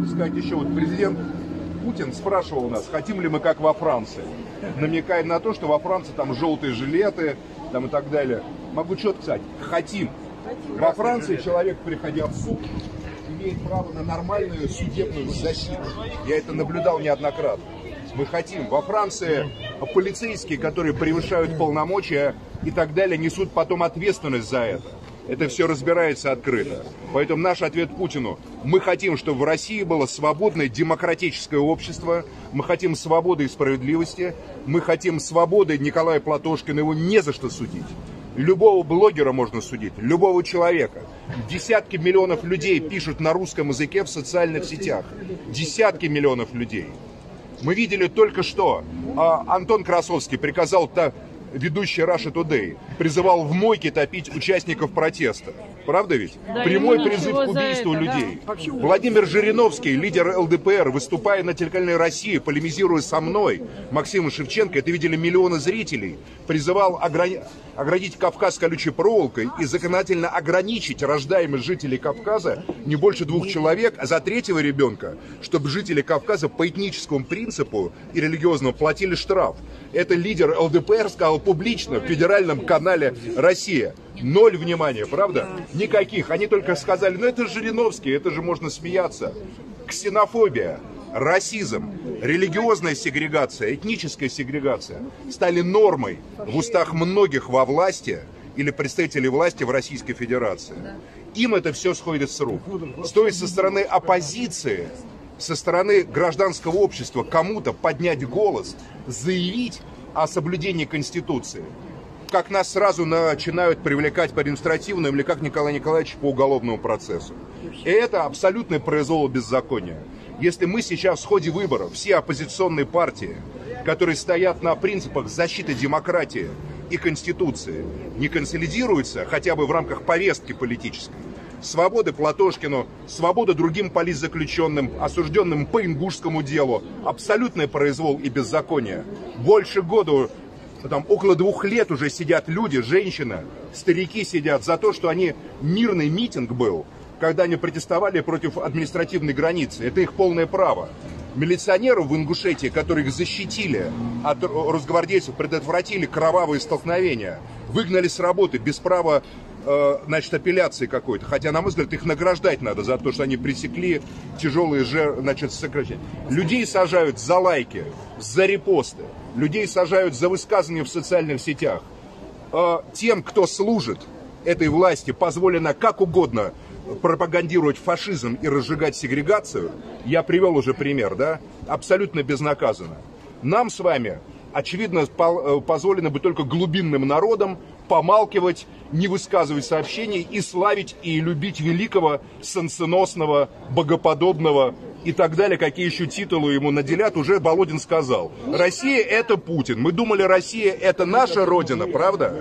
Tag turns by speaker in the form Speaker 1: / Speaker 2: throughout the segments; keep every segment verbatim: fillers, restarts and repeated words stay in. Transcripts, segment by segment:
Speaker 1: бы сказать еще, вот президент Путин спрашивал нас, хотим ли мы как во Франции, намекая на то, что во Франции там желтые жилеты там, и так далее. Могу четко сказать, хотим. Во Франции человек, приходя в суд, имеет право на нормальную судебную защиту. Я это наблюдал неоднократно. Мы хотим. Во Франции полицейские, которые превышают полномочия и так далее, несут потом ответственность за это. Это все разбирается открыто. Поэтому наш ответ Путину. Мы хотим, чтобы в России было свободное демократическое общество. Мы хотим свободы и справедливости. Мы хотим свободы Николая Платошкина. Его не за что судить. Любого блогера можно судить, любого человека. Десятки миллионов людей пишут на русском языке в социальных сетях. Десятки миллионов людей. Мы видели только что, а, Антон Красовский приказал, та, ведущий Russia Today, призывал в мойке топить участников протеста. Правда ведь? Да, прямой призыв к убийству это, людей. Да. Владимир Жириновский, лидер эл дэ пэ эр, выступая на телеканале «Россия», полемизируя со мной, Максимом Шевченко, это видели миллионы зрителей, призывал ограни... оградить Кавказ колючей проволокой и законодательно ограничить рождаемость жителей Кавказа не больше двух человек, а за третьего ребенка, чтобы жители Кавказа по этническому принципу и религиозному платили штраф. Это лидер эл дэ пэ эр сказал публично в федеральном канале «Россия». Ноль внимания, правда? Никаких. Они только сказали, ну это Жириновский, это же можно смеяться. Ксенофобия, расизм, религиозная сегрегация, этническая сегрегация стали нормой в устах многих во власти или представителей власти в Российской Федерации. Им это все сходит с рук. Стоит со стороны оппозиции, со стороны гражданского общества кому-то поднять голос, заявить о соблюдении Конституции, как нас сразу начинают привлекать по административному или как Николай Николаевич по уголовному процессу. И это абсолютный произвол беззакония. Если мы сейчас в ходе выборов, все оппозиционные партии, которые стоят на принципах защиты демократии и Конституции, не консолидируются хотя бы в рамках повестки политической, свободы Платошкину, свободы другим политзаключенным, осужденным по Ингушскому делу, абсолютный произвол и беззаконие. Больше года, там около двух лет уже сидят люди, женщины, старики сидят за то, что они, мирный митинг был, когда они протестовали против административной границы. Это их полное право. Милиционеров в Ингушетии, которые их защитили от росгвардейцев, предотвратили кровавые столкновения, выгнали с работы без права, э, значит, апелляции какой-то. Хотя, на мой взгляд, их награждать надо за то, что они пресекли тяжелые же, значит, сокращения. Людей сажают за лайки, за репосты. Людей сажают за высказывания в социальных сетях. Э, тем, кто служит этой власти, позволено как угодно пропагандировать фашизм и разжигать сегрегацию. Я привел уже пример, да? Абсолютно безнаказанно. Нам с вами, очевидно, позволено быть только глубинным народом, помалкивать, не высказывать сообщений и славить и любить великого, солнценосного, богоподобного и так далее, какие еще титулы ему наделят, уже Володин сказал. Россия — это Путин. Мы думали, Россия — это наша родина, правда?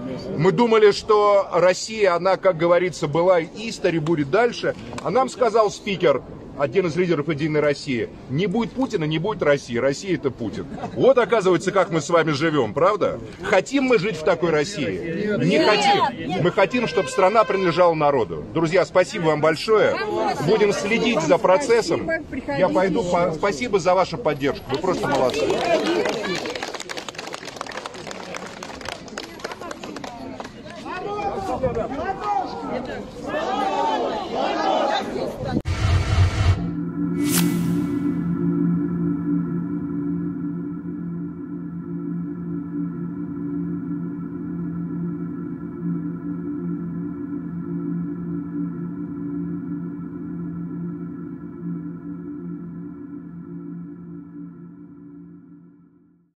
Speaker 1: Мы думали, что Россия, она, как говорится, была истори, будет дальше. А нам сказал спикер, один из лидеров «Единой России», не будет Путина, не будет России. Россия — это Путин. Вот, оказывается, как мы с вами живем, правда? Хотим мы жить в такой России? Не хотим. Мы хотим, чтобы страна принадлежала народу. Друзья, спасибо вам большое. Будем следить за процессом. Я пойду. Спасибо за вашу поддержку. Вы просто молодцы.